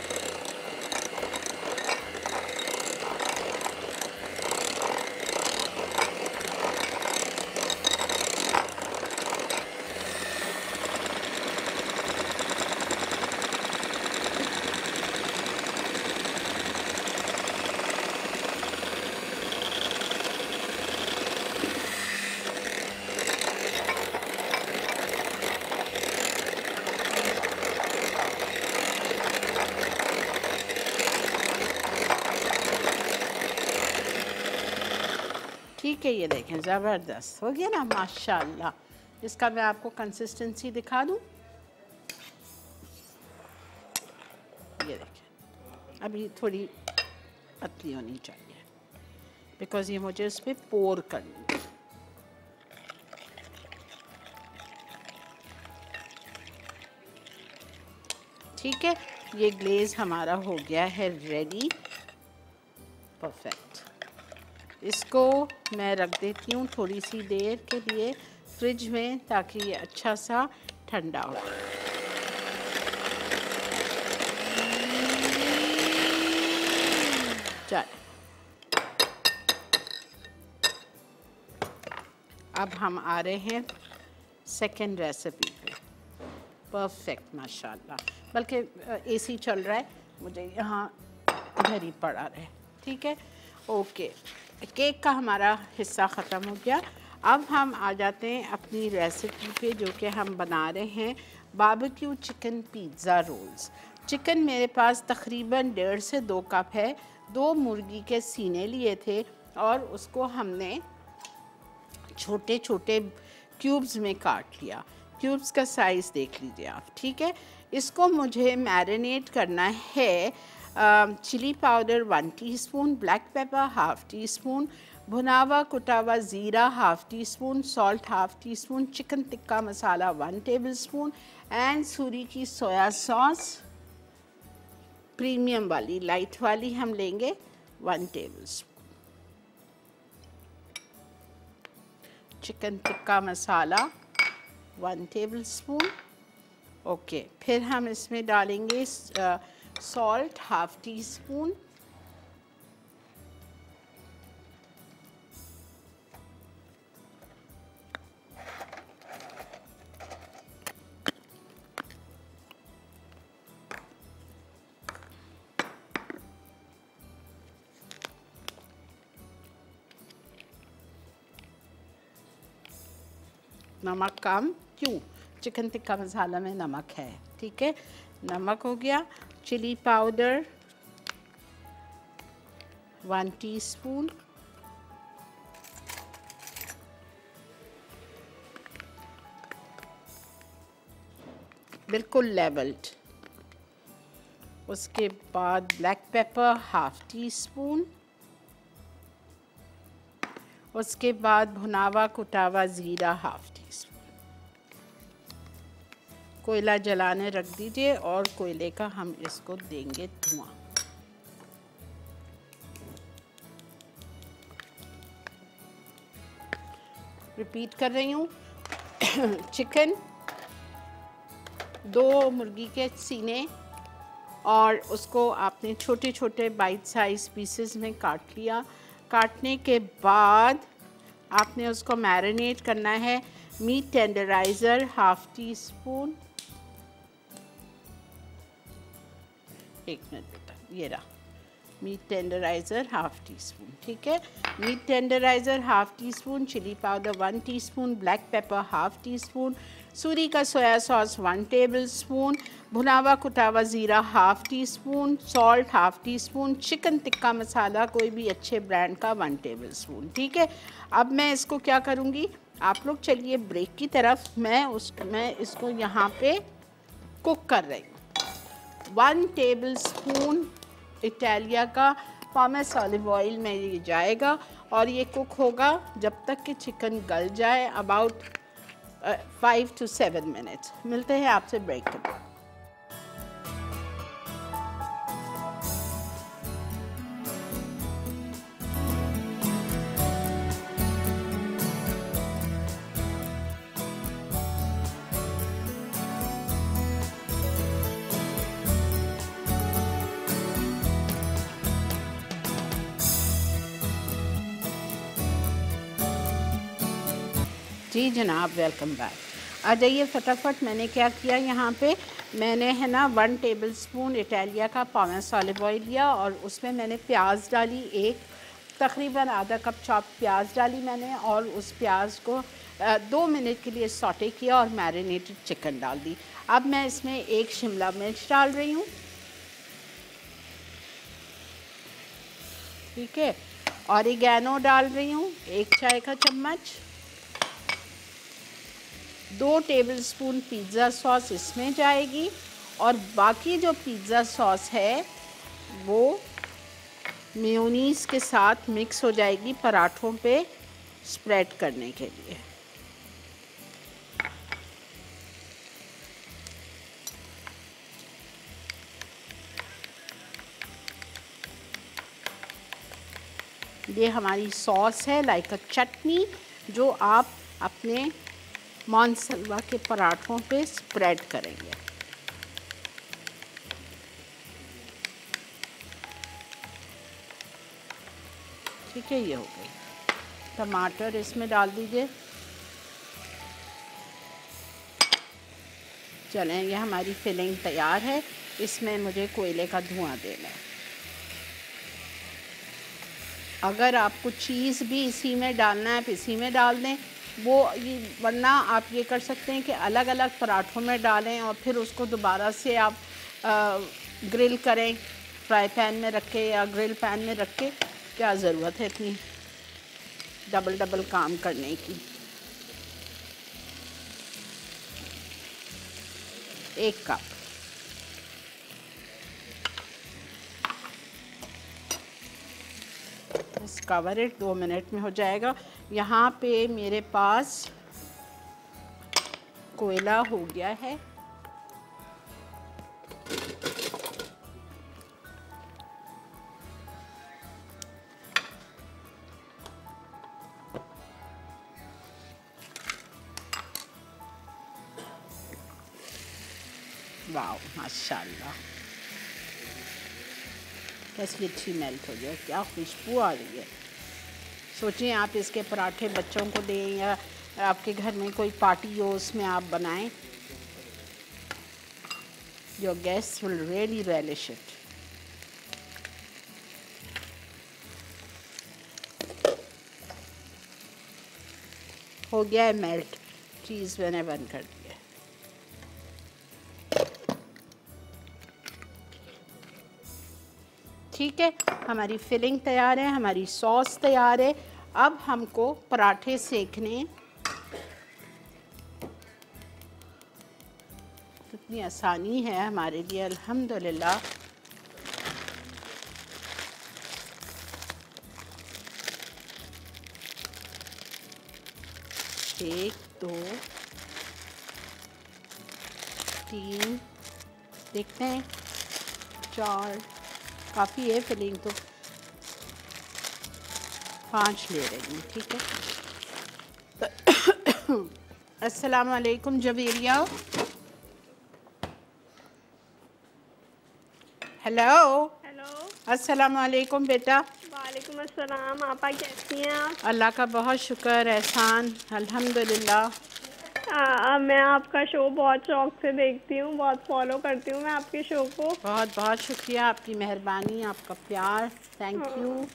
ठीक है, ये देखें ज़बरदस्त हो गया ना माशाल्लाह। इसका मैं आपको कंसिस्टेंसी दिखा दूँ। ये देखें अभी थोड़ी पतली होनी चाहिए, बिकॉज़ ये मुझे उस पर पोर करनी है। ठीक है, ये ग्लेज हमारा हो गया है रेडी, परफेक्ट। इसको मैं रख देती हूँ थोड़ी सी देर के लिए फ्रिज में, ताकि ये अच्छा सा ठंडा हो। चलिए अब हम आ रहे हैं सेकेंड रेसिपी पे। परफेक्ट माशाल्लाह, बल्कि एसी चल रहा है, मुझे यहाँ इधर ही पड़ा रहे। ठीक है, ओके। केक का हमारा हिस्सा ख़त्म हो गया। अब हम आ जाते हैं अपनी रेसिपी पे, जो कि हम बना रहे हैं barbecue chicken pizza rolls. Chicken मेरे पास तकरीबन डेढ़ से दो कप है। दो मुर्गी के सीने लिए थे और उसको हमने छोटे छोटे क्यूब्स में काट लिया। क्यूब्स का साइज़ देख लीजिए आप, ठीक है। इसको मुझे मैरिनेट करना है। Chilli powder one teaspoon, black pepper half teaspoon, भुनावा कुटावा ज़ीरा half teaspoon, salt half teaspoon, chicken tikka masala one tablespoon and Suri की सोया सॉस प्रीमियम वाली, लाइट वाली हम लेंगे one tablespoon. Chicken tikka masala one tablespoon. Okay, फिर हम इसमें डालेंगे सॉल्ट हाफ टी स्पून, नमक कम क्यों, चिकन टिक्का मसाला में नमक है, ठीक है। नमक हो गया। चिली पाउडर वन टीस्पून, बिल्कुल लेवल्ड। उसके बाद black pepper half teaspoon, उसके बाद भुनावा कुटावा ज़ीरा हाफ टी स्पून। कोयला जलाने रख दीजिए और कोयले का हम इसको देंगे धुआं। रिपीट कर रही हूँ। चिकन, दो मुर्गी के सीने, और उसको आपने छोटे छोटे बाइट साइज पीसेस में काट लिया। काटने के बाद आपने उसको मैरिनेट करना है। Meat tenderiser half teaspoon, एक मिनट बेटा, ये रहा meat tenderiser half teaspoon, ठीक है। Meat tenderiser half teaspoon, chilli powder one teaspoon, black pepper half teaspoon, Suri का soya sauce one tablespoon, भुनावा कुटावा ज़ीरा half teaspoon, salt half teaspoon, chicken tikka masala कोई भी अच्छे brand का वन टेबल स्पून, ठीक है। अब मैं इसको क्या करूँगी, आप लोग चलिए ब्रेक की तरफ, मैं उस मैं इसको यहाँ पे कुक कर रही हूँ। वन टेबल स्पून इटालिया का पामेस ऑलिव ऑयल में ये जाएगा और ये कुक होगा जब तक कि चिकन गल जाए, about five to seven minutes. मिलते हैं आपसे ब्रेक के बाद। जी जनाब, वेलकम बैक। आ जाइए फटाफट। मैंने क्या किया यहाँ पे, मैंने है ना वन टेबलस्पून इटालिया का पामेस ऑलिव ऑयल लिया और उसमें मैंने प्याज डाली, एक तकरीबन आधा कप चॉप प्याज डाली मैंने, और उस प्याज को दो मिनट के लिए सॉटे किया और मैरिनेटेड चिकन डाल दी। अब मैं इसमें एक शिमला मिर्च डाल रही हूँ, ठीक है। ऑरिगैनो डाल रही हूँ एक चाय का चम्मच। दो टेबलस्पून पिज़्ज़ा सॉस इसमें जाएगी और बाकी जो पिज़्ज़ा सॉस है वो मेयोनीज़ के साथ मिक्स हो जाएगी पराठों पे स्प्रेड करने के लिए। ये हमारी सॉस है लाइक अ चटनी, जो आप अपने मानसलवा के पराठों पे स्प्रेड करेंगे। ठीक है, ये हो गई। टमाटर इसमें डाल दीजिए। चलें, ये हमारी फिलिंग तैयार है। इसमें मुझे कोयले का धुआं देना है। अगर आपको चीज़ भी इसी में डालना है, आप इसी में डाल दें वो, वरना आप ये कर सकते हैं कि अलग अलग पराठों में डालें और फिर उसको दोबारा से आप आ, ग्रिल करें, फ्राई पैन में रख के या ग्रिल पैन में रख के। क्या ज़रूरत है इतनी डबल डबल काम करने की। एक कप कवर इट, दो मिनट में हो जाएगा। यहाँ पे मेरे पास कोयला हो गया है। वाह माशाल्लाह, कैसी अच्छी मेल्ट हो जाए, क्या खुशबू आ रही है। सोचिए आप इसके पराठे बच्चों को दें या आपके घर में कोई पार्टी हो उसमें आप बनाएं। Your guest will really relish it। हो गया है मेल्ट, चीज़ मैंने बंद कर दिया। ठीक है, हमारी फिलिंग तैयार है, हमारी सॉस तैयार है। अब हमको पराठे सेकने, कितनी आसानी है हमारे लिए अल्हम्दुलिल्लाह। एक दो तीन, देखते हैं, चार, काफ़ी है फिलिंग तो, पाँच ले रही हूँ। ठीक है, अस्सलाम वालेकुम जवेरिया। हेलो हेलो, अस्सलाम वालेकुम बेटा। वालेकुम अस्सलाम। आपा कैसी हैं आप? अल्लाह का बहुत शुक्र, एहसान, अल्हम्दुलिल्लाह। आ, मैं आपका शो बहुत शौक से देखती हूँ, बहुत फॉलो करती हूँ मैं आपके शो को। बहुत बहुत शुक्रिया, आपकी मेहरबानी, आपका प्यार, थैंक यू।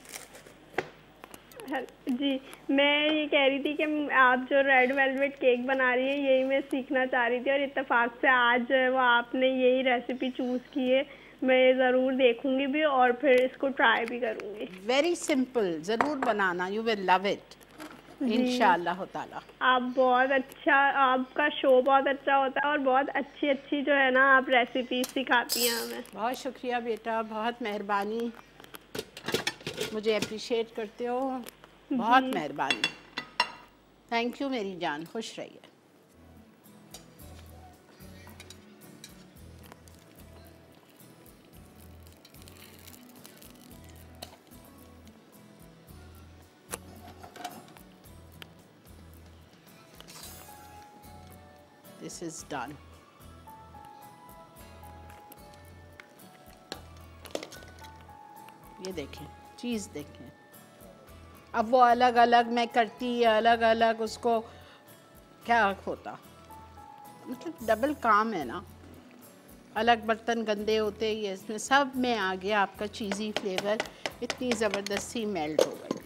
जी, मैं ये कह रही थी कि आप जो रेड वेलवेट केक बना रही हैं यही मैं सीखना चाह रही थी और इत्तेफाक से आज वो आपने यही रेसिपी चूज़ की है। मैं ज़रूर देखूंगी भी और फिर इसको ट्राई भी करूंगी। वेरी सिंपल, ज़रूर बनाना, यू विल लव इट। इंशाअल्लाह ताला। आप बहुत अच्छा, आपका शो बहुत अच्छा होता है और बहुत अच्छी अच्छी जो है ना आप रेसिपी सिखाती हैं हमें। बहुत शुक्रिया बेटा, बहुत मेहरबानी, मुझे अप्रिशिएट करते हो, बहुत मेहरबानी। थैंक यू मेरी जान, खुश रहिए। This is done. ये देखें, चीज़ देखें। अब वो अलग अलग मैं करती, अलग अलग उसको क्या होता, मतलब डबल काम है ना। अलग बर्तन गंदे होते, ये इसमें सब में आ गया आपका चीज़ी फ्लेवर, इतनी ज़बरदस्ती मेल्ट हो गई।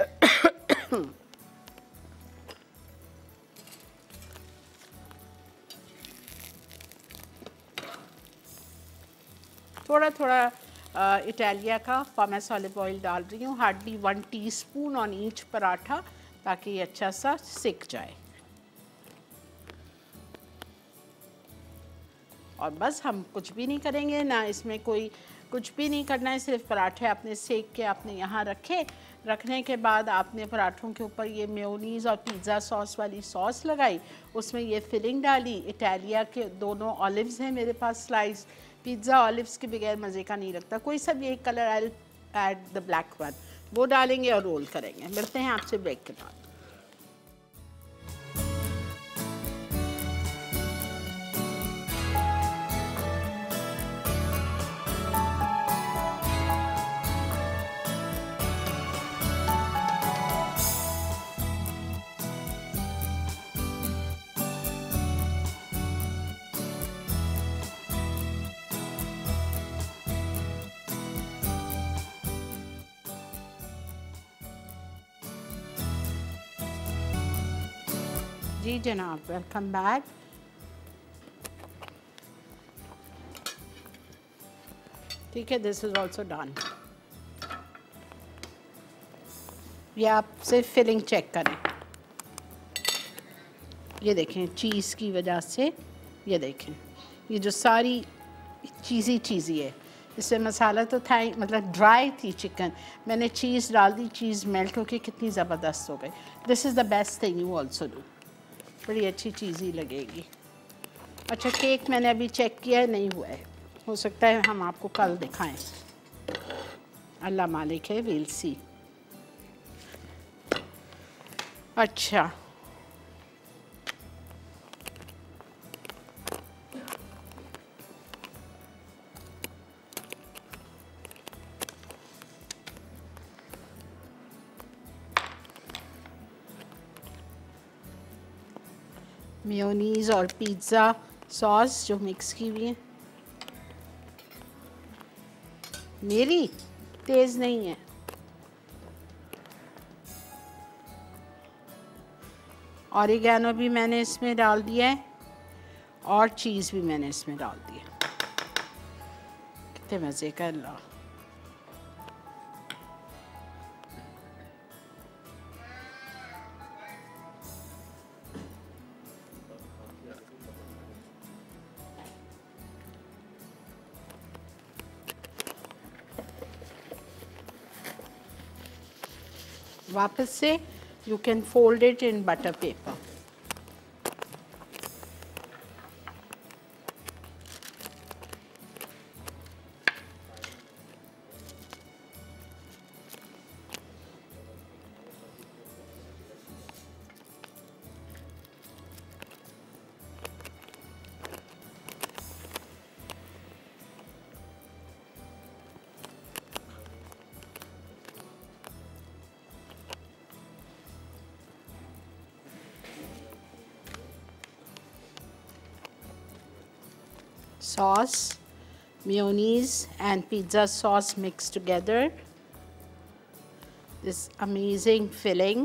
थोड़ा थोड़ा इटालिया का फार्मेस ऑलिव ऑयल डाल रही हूँ, hardly one teaspoon on each paratha, ताकि ये अच्छा सा सिक जाए। और बस हम कुछ भी नहीं करेंगे ना, इसमें कोई कुछ भी नहीं करना है, सिर्फ पराठे आपने सेक के आपने यहाँ रखे। रखने के बाद आपने पराठों के ऊपर ये मेयोनीज़ और पिज़्ज़ा सॉस वाली सॉस लगाई, उसमें ये फिलिंग डाली। इटालिया के दोनों ऑलिव्स हैं मेरे पास स्लाइस, पिज़्ज़ा ऑलिव्स के बगैर मज़े का नहीं लगता कोई। सब ये colour I add the black one, वो डालेंगे और रोल करेंगे। मिलते हैं आपसे ब्रेक के बाद। जी जनाब, वेलकम बैक। ठीक है, दिस इज ऑल्सो डन। ये आप सिर्फ फिलिंग चेक करें, ये देखें चीज़ की वजह से, ये देखें ये जो सारी चीज़ी चीज़ी है, इसमें मसाला तो था ही, मतलब ड्राई थी चिकन, मैंने चीज़ डाल दी, चीज़ मेल्ट होके कितनी ज़बरदस्त हो गई। This is the best thing you also do, बड़ी अच्छी चीज़ ही लगेगी। अच्छा, केक मैंने अभी चेक किया है, नहीं हुआ है, हो सकता है हम आपको कल दिखाएं, अल्लाह मालिक है, वील सी। अच्छा, मेयोनीज़ और पिज़्ज़ा सॉस जो मिक्स की हुई है, मेरी तेज़ नहीं है, ऑरिगेनो भी मैंने इसमें डाल दिया है और चीज़ भी मैंने इसमें डाल दिया। कितने मज़े का, अल्लाह। वापस से you can fold it in butter paper. Sauce, mayonnaise and pizza sauce mixed together. This amazing filling.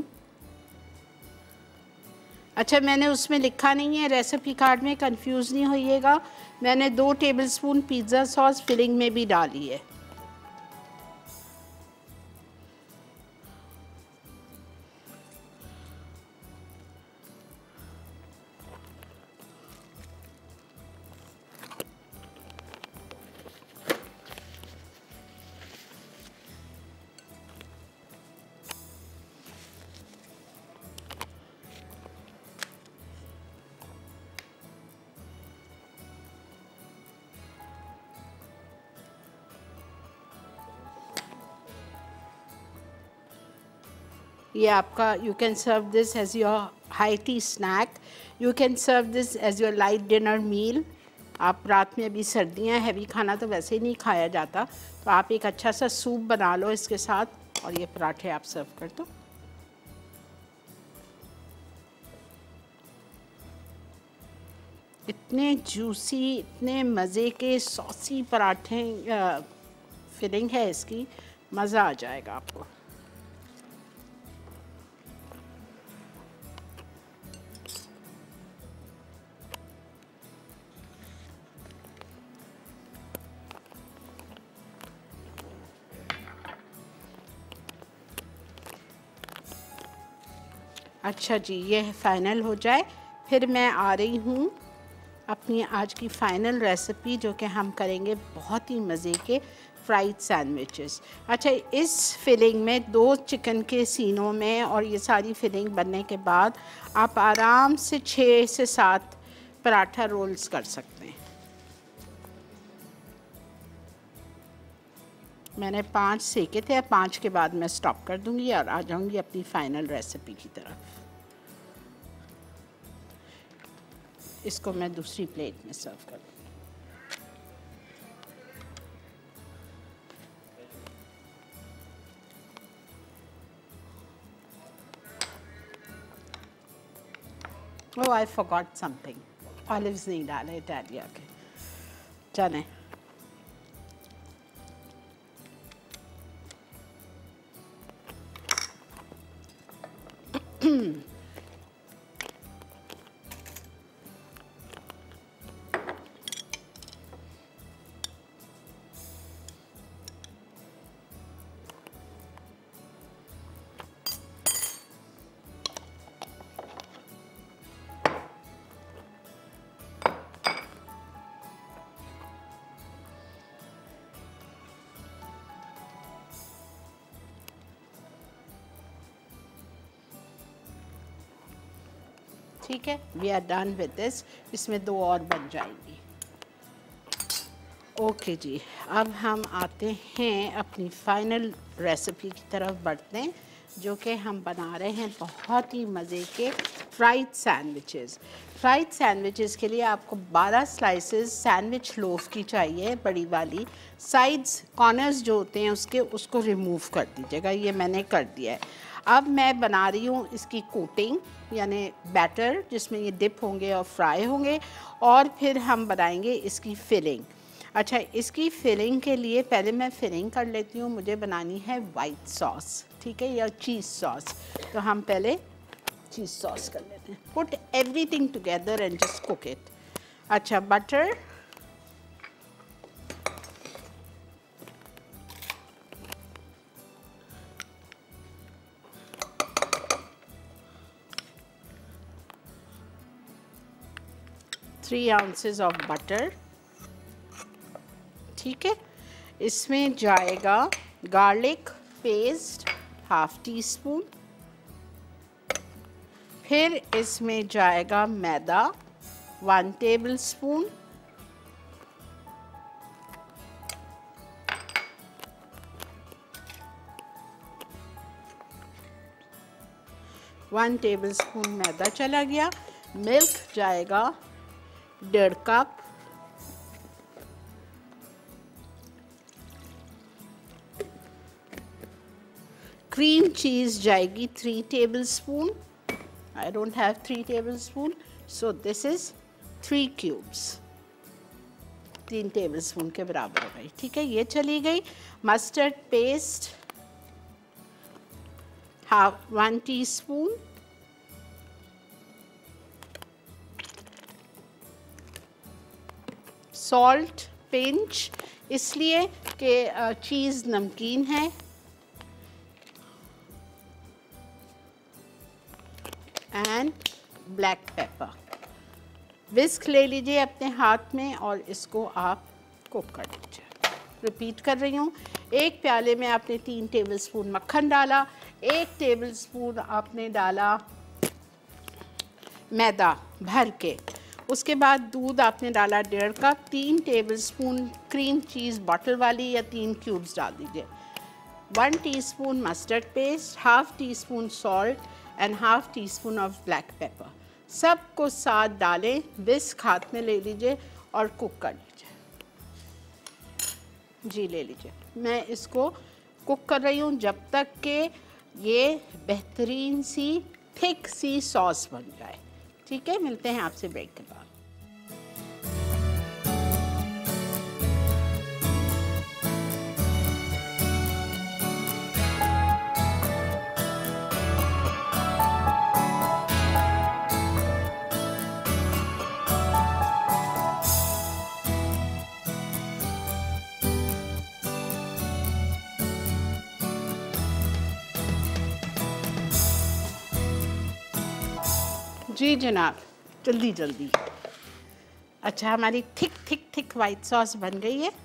अच्छा, मैंने उसमें लिखा नहीं है रेसिपी कार्ड में, कंफ्यूज नहीं होइएगा, मैंने दो टेबलस्पून पिज़्ज़ा सॉस फिलिंग में भी डाली है। ये आपका, you can serve this as your high tea snack, you can serve this as your light dinner meal. आप रात में, अभी सर्दियाँ, हैवी खाना तो वैसे ही नहीं खाया जाता, तो आप एक अच्छा सा सूप बना लो इसके साथ और ये पराठे आप सर्व कर दो। इतने जूसी, इतने मज़े के सॉसी पराठे, फिलिंग है इसकी, मज़ा आ जाएगा आपको। अच्छा जी, ये फाइनल हो जाए, फिर मैं आ रही हूँ अपनी आज की फ़ाइनल रेसिपी, जो कि हम करेंगे बहुत ही मज़े के फ्राइड सैंडविचेस। अच्छा, इस फिलिंग में दो चिकन के सीनों में और ये सारी फिलिंग बनने के बाद आप आराम से छः से सात पराठा रोल्स कर सकते हैं। मैंने पाँच सेके थे, पाँच के बाद मैं स्टॉप कर दूंगी और आ जाऊंगी अपनी फ़ाइनल रेसिपी की तरफ। इसको मैं दूसरी प्लेट में सर्व कर दूँगी। Oh, I forgot something. Olives नहीं डाले, डाल दिया के चलें। ठीक है, we are done with this. इसमें दो और बन जाएंगी। ओके जी, अब हम आते हैं अपनी फाइनल रेसिपी की तरफ बढ़ते हैं, जो कि हम बना रहे हैं बहुत ही मज़े के फ्राइड सैंडविचेस। फ्राइड सैंडविचेस के लिए आपको बारह स्लाइसेस सैंडविच लोफ की चाहिए, बड़ी वाली। साइड्स, कॉर्नर्स जो होते हैं उसके, उसको रिमूव कर दीजिएगा। ये मैंने कर दिया है। अब मैं बना रही हूँ इसकी कोटिंग, यानी बैटर, जिसमें ये डिप होंगे और फ्राई होंगे, और फिर हम बनाएंगे इसकी फिलिंग। अच्छा, इसकी फिलिंग के लिए पहले मैं फिलिंग कर लेती हूँ। मुझे बनानी है वाइट सॉस, ठीक है, या चीज़ सॉस। तो हम पहले चीज़ सॉस कर लेते हैं। Put everything together and just cook it. अच्छा, butter, three ounces of butter, ठीक है। इसमें जाएगा garlic paste half teaspoon, फिर इसमें जाएगा मैदा one tablespoon, one tablespoon मैदा चला गया। मिल्क जाएगा डेढ़ कप, क्रीम चीज़ जाएगी three tablespoon. I don't have three tablespoon, so this is three cubes, तीन टेबल स्पून के बराबर हो गई, ठीक है। ये चली गई। Mustard paste half one teaspoon, salt pinch, इसलिए कि चीज़ नमकीन है, एंड ब्लैक पेपर। विस्क ले लीजिए अपने हाथ में और इसको आप कुक कर लीजिए। रिपीट कर रही हूँ, एक प्याले में आपने तीन टेबलस्पून मक्खन डाला, एक टेबलस्पून आपने डाला मैदा भर के, उसके बाद दूध आपने डाला डेढ़ कप, तीन टेबलस्पून क्रीम चीज़ बॉटल वाली या तीन क्यूब्स डाल दीजिए, one teaspoon mustard paste, half teaspoon salt and half teaspoon of black pepper. सबको साथ डालें, विस्क हाथ में ले लीजिए और कुक कर लीजिए। जी ले लीजिए। मैं इसको कुक कर रही हूँ जब तक कि ये बेहतरीन सी थिक सी सॉस बन जाए। ठीक है, मिलते हैं आपसे ब्रेक के बाद। जी जनाब, जल्दी जल्दी। अच्छा, हमारी thick thick thick white sauce बन गई है।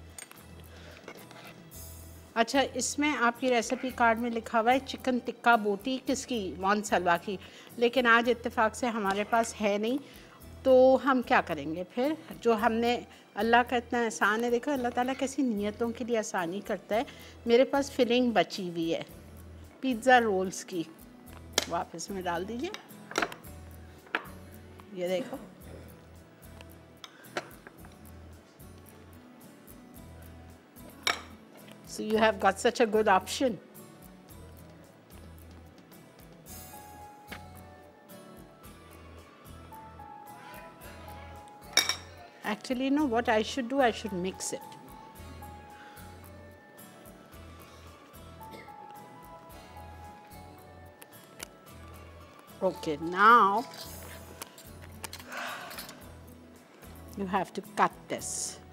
अच्छा, इसमें आपकी रेसिपी कार्ड में लिखा हुआ है चिकन टिक्का बोटी, किसकी? मौन सलवा की, लेकिन आज इत्तेफाक से हमारे पास है नहीं, तो हम क्या करेंगे फिर? जो हमने, अल्लाह का इतना एहसान है, देखो अल्लाह ताला कैसी नियतों के लिए आसानी करता है। मेरे पास फिलिंग बची हुई है पिज़्ज़ा रोल्स की, वापस में डाल दीजिए। ये देखो, so you have got such a good option. Actually, you know what I should do? I should mix it. Okay, now you have to cut this.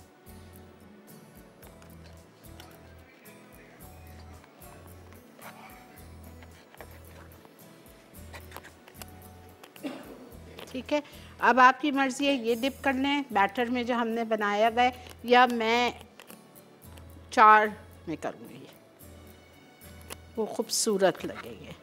ठीक है, अब आपकी मर्ज़ी है, ये डिप कर लें बैटर में जो हमने बनाया हुआ है, या मैं चार में करूँगी, वो खूबसूरत लगेंगे।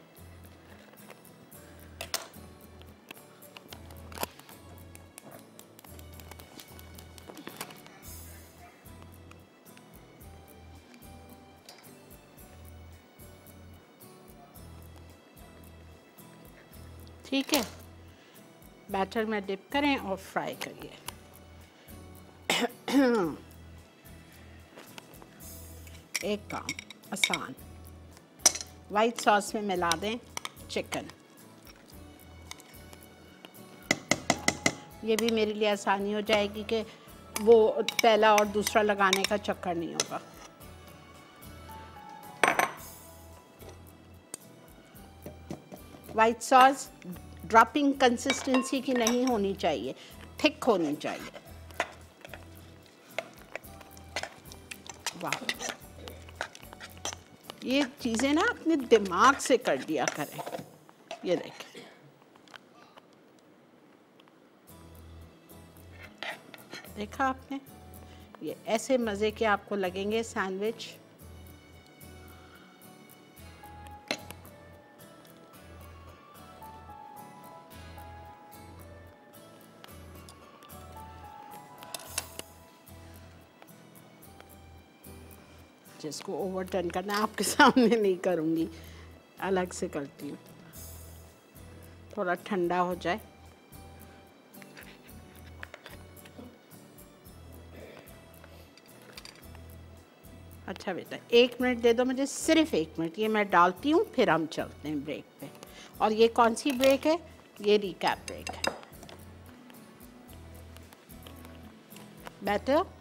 ठीक है, बैटर में डिप करें और फ्राई करिए। एक काम आसान, वाइट सॉस में मिला दें चिकन। ये भी मेरे लिए आसानी हो जाएगी कि वो पहला और दूसरा लगाने का चक्कर नहीं होगा। वाइट सॉस ड्रॉपिंग कंसिस्टेंसी की नहीं होनी चाहिए, थिक होनी चाहिए। वाह, ये चीज़ें ना अपने दिमाग से कर दिया करें। ये देखें, देखा आपने, ये ऐसे मज़े के आपको लगेंगे सैंडविच। जिसको ओवरटर्न करना है, आपके सामने नहीं करूँगी, अलग से करती हूँ, थोड़ा ठंडा हो जाए। अच्छा बेटा, एक मिनट दे दो मुझे, सिर्फ एक मिनट, ये मैं डालती हूँ, फिर हम चलते हैं ब्रेक पे। और ये कौन सी ब्रेक है? ये रिकैप ब्रेक है। बैटर,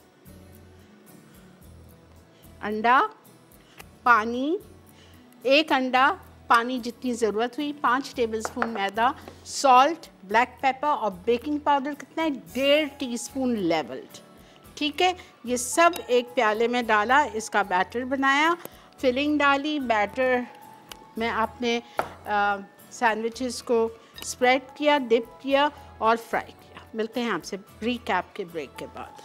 अंडा, पानी, एक अंडा, पानी जितनी ज़रूरत हुई, पाँच टेबलस्पून मैदा, सॉल्ट, ब्लैक पेपर और बेकिंग पाउडर कितना है? डेढ़ टीस्पून लेवल्ड। ठीक है, ये सब एक प्याले में डाला, इसका बैटर बनाया, फिलिंग डाली, बैटर में आपने सैंडविचेस को स्प्रेड किया, डिप किया और फ्राई किया। मिलते हैं आपसे रिकैप के ब्रेक के बाद।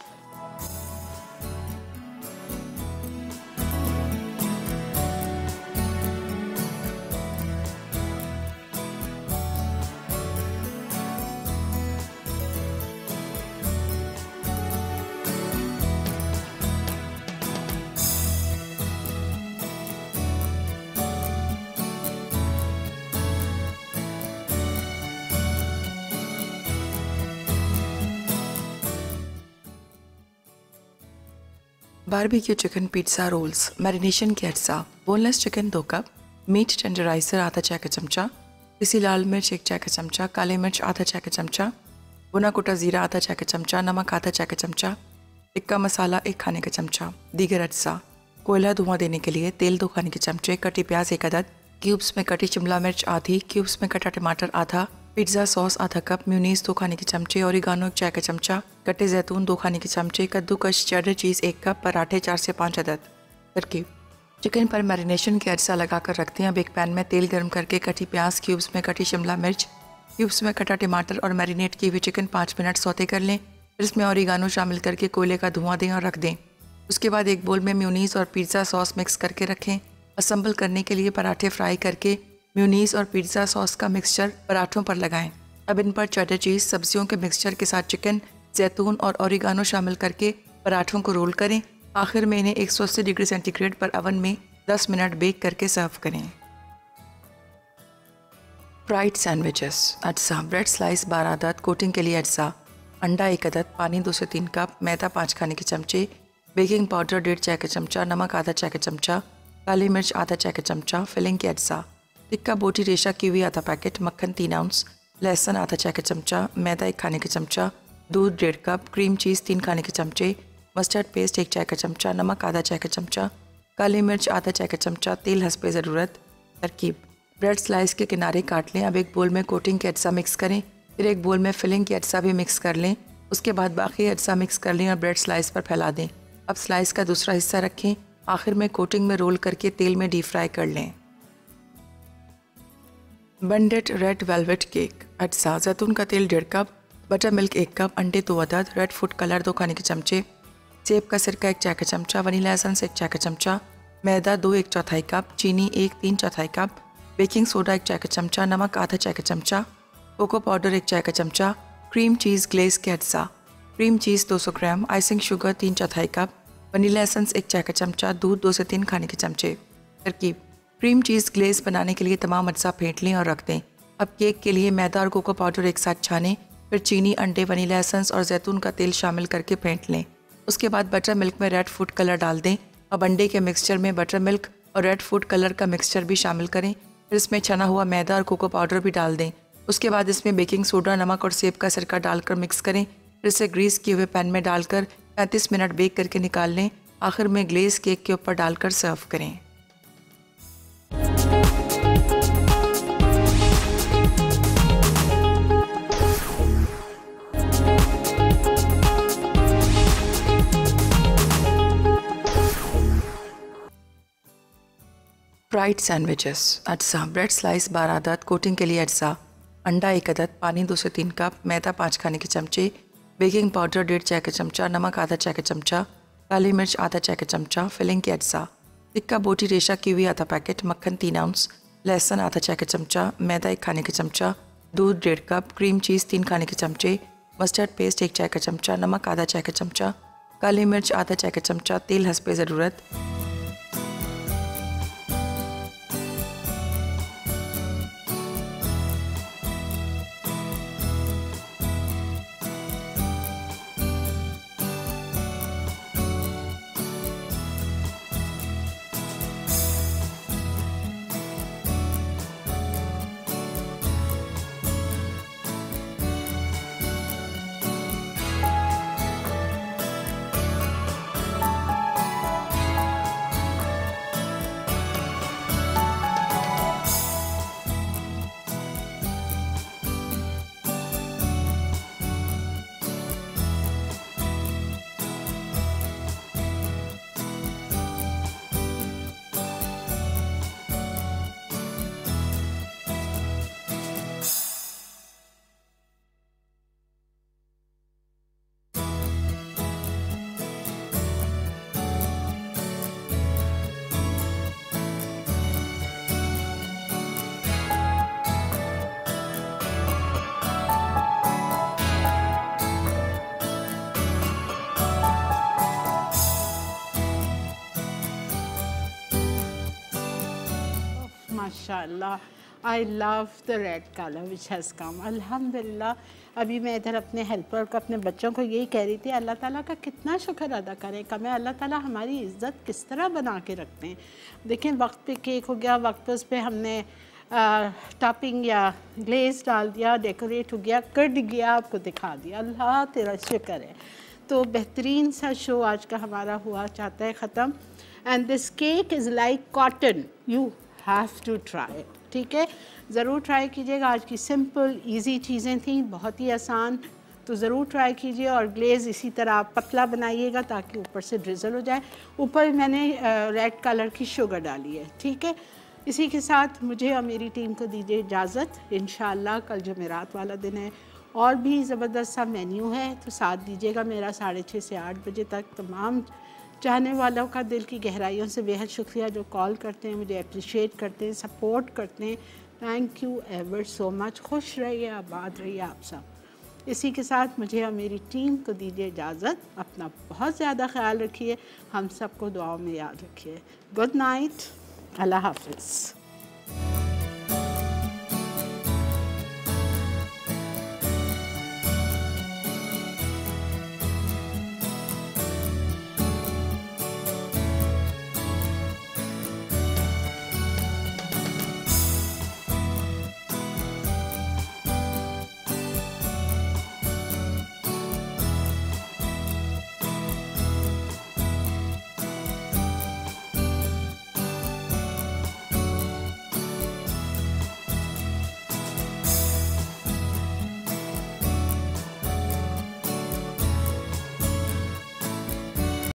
Barbecue chicken pizza rolls. Marination के अज्जा: बोनलेस चिकन दो कप, मीट टेंडराइजर आधा चाय का चमचा, पिसी लाल मिर्च एक चाय का चमचा, काली मिर्च आधा चाय का चमचा, भुना कुटा ज़ीरा आधा चाय का चमचा, नमक आधा चाय का चमचा, टिक्का मसाला एक खाने का चमचा। दीगर अज्जा: कोयला धुआं देने के लिए तेल दो खाने के चमचे, कटी प्याज एक अदद, क्यूब्स में कटी शिमला मिर्च आधी, क्यूब्स में कटा टमाटर आधा, पिज़्ज़ा सॉस आधा कप, म्यूनीस दो खाने के चमचे, ओरिगानो एक चाय का चमचा, कटे जैतून दो खाने के चमचे, कद्दूकस चेडर चीज़ एक कप, पराठे चार से पाँच अदद। तरकीब: चिकन पर मैरिनेशन के अज्जा लगाकर रखते हैं। अब एक पैन में तेल गर्म करके कटी प्याज, क्यूब्स में कटी शिमला मिर्च, क्यूब्स में कटा टमाटर और मैरिनेट की हुई चिकन पाँच मिनट सौते कर लें। फिर इसमें ओरिगानो शामिल करके कोयले का धुआं दें और रख दें। उसके बाद एक बोल में म्यूनीस और पिज़्ज़ा सॉस मिक्स करके रखें। असम्बल करने के लिए पराठे फ्राई करके म्यूनीस और पिज़्ज़ा सॉस का मिक्सचर पराठों पर लगाएं। अब इन पर चेडर चीज़, सब्जियों के मिक्सचर के साथ चिकन, जैतून और ओरिगानो शामिल करके पराठों को रोल करें। आखिर में इन्हें एक सौ अस्सी डिग्री सेंटीग्रेड पर अवन में दस मिनट बेक करके सर्व करें। Fried sandwiches. अज्जा: ब्रेड स्लाइस बारह अदद, कोटिंग के लिए अज्जा: अंडा एक अदद, पानी दो से तीन कप, मैदा पाँच खाने के चमचे, बेकिंग पाउडर डेढ़ चाय का चमचा, नमक आधा चाय का चमचा, काली मिर्च आधा चाय का चमचा। फिलिंग के अज्जा: टिक्का बोटी रेशा की हुई आधा पैकेट, मक्खन तीन आउंस, लहसुन आधा चाय का चमचा, मैदा एक खाने का चमचा, दूध डेढ़ कप, क्रीम चीज़ तीन खाने के चमचे, मस्टर्ड पेस्ट एक चाय का चमचा, नमक आधा चाय का चमचा, काली मिर्च आधा चाय का चमचा, तेल हस्बे ज़रूरत। तरकीब: ब्रेड स्लाइस के किनारे काट लें। अब एक बोल में कोटिंग के अज्जा मिक्स करें। फिर एक बोल में फिलिंग के अज्जा भी मिक्स कर लें। उसके बाद बाकी अज्जा मिक्स कर लें और ब्रेड स्लाइस पर फैला दें। अब स्लाइस का दूसरा हिस्सा रखें। आखिर में कोटिंग में रोल करके तेल में डीप फ्राई कर लें। Bundt red velvet cake. अज्जा: जैतून का तेल डेढ़ कप, बटर मिल्क एक कप, अंडे दो अदद, रेड फूड कलर दो खाने के चमचे, सेब का सिरका एक चाय का चमचा, वनीला एसेंस एक चाय का चमचा, मैदा दो एक चौथाई कप, चीनी एक तीन चौथाई कप, बेकिंग सोडा एक चाय का चमचा, नमक आधा चाय का चमचा, कोको पाउडर एक चाय का चमचा, क्रीम चीज़ ग्लेज के अज्जा: क्रीम चीज़ दो सौ ग्राम, आइसिंग शुगर तीन चौथाई कप, वनीला एसेंस एक चाय का चमचा, दूध दो से तीन खाने के चमचे। तरकीब: क्रीम चीज़ ग्लेज बनाने के लिए तमाम अज्जा फेंट लें और रख दें। अब केक के लिए मैदा और कोको पाउडर एक साथ छानें। फिर चीनी, अंडे, वनीला एसेंस और जैतून का तेल शामिल करके फेंट लें। उसके बाद बटर मिल्क में रेड फूड कलर डाल दें। अब अंडे के मिक्सचर में बटर मिल्क और रेड फूड कलर का मिक्सचर भी शामिल करें। फिर इसमें छना हुआ मैदा और कोको पाउडर भी डाल दें। उसके बाद इसमें बेकिंग सोडा, नमक और सेब का सिरका डालकर मिक्स करें। फिर इसे ग्रीस किए हुए पैन में डालकर पैंतीस मिनट बेक करके निकाल लें। आखिर में ग्लेज केक के ऊपर डालकर सर्व करें। Fried sandwiches. अज्जा: ब्रेड स्लाइस बारह अदद, कोटिंग के लिए अज्जा: अंडा एक अदद, पानी दो से तीन कप, मैदा पाँच खाने के चमचे, बेकिंग पाउडर डेढ़ चाय का चमचा, नमक आधा चाय का चमचा, काली मिर्च आधा चाय का चमचा। फिलिंग के अज्जा: टिक्का बोटी रेशा की हुई आधा पैकेट, मक्खन तीन आउंस, लहसुन आधा चाय का चमचा, मैदा एक खाने का चमचा, दूध डेढ़ कप, क्रीम चीज़ तीन खाने के चमचे, मस्टर्ड पेस्ट एक चाय का चमचा, नमक आधा चाय का चमचा, काली मिर्च आधा चाय का चमचा, तेल हस्बे ज़रूरत। माशाल्लाह I love the red colour which has come. अल्हम्दुलिल्लाह। अभी मैं इधर अपने हेल्पर को, अपने बच्चों को यही कह रही थी, अल्लाह ताला का कितना शुक्र अदा करें, कमें अल्लाह ताला हमारी इज़्ज़त किस तरह बना के रखते हैं। देखें वक्त पे केक हो गया, वक्त पे उस पर हमने टॉपिंग या ग्लेज डाल दिया, डेकोरेट हो गया, कट गया, आपको दिखा दिया, अल्लाह तेरा शुक्र है। तो बेहतरीन सा शो आज का हमारा हुआ चाहता है ख़त्म। And this cake is like cotton, you have to try it. ठीक है, ज़रूर ट्राई कीजिएगा। आज की सिंपल इजी चीज़ें थी, बहुत ही आसान, तो ज़रूर ट्राई कीजिए। और ग्लेज़ इसी तरह आप पतला बनाइएगा ताकि ऊपर से ड्रिज़ल हो जाए। ऊपर मैंने रेड कलर की शुगर डाली है। ठीक है, इसी के साथ मुझे और मेरी टीम को दीजिए इजाज़त। इंशाअल्लाह कल जुमेरात वाला दिन है और भी ज़बरदस्त सा मेन्यू है, तो साथ दीजिएगा मेरा साढ़े छः से आठ बजे तक। तमाम चाहने वालों का दिल की गहराइयों से बेहद शुक्रिया जो कॉल करते हैं, मुझे अप्रिशिएट करते हैं, सपोर्ट करते हैं। Thank you ever so much. खुश रहिए, आबाद रहिए आप सब। इसी के साथ मुझे और मेरी टीम को दीजिए इजाज़त। अपना बहुत ज़्यादा ख्याल रखिए, हम सबको दुआओं में याद रखिए। गुड नाइट, अल्लाह हाफ़िज़।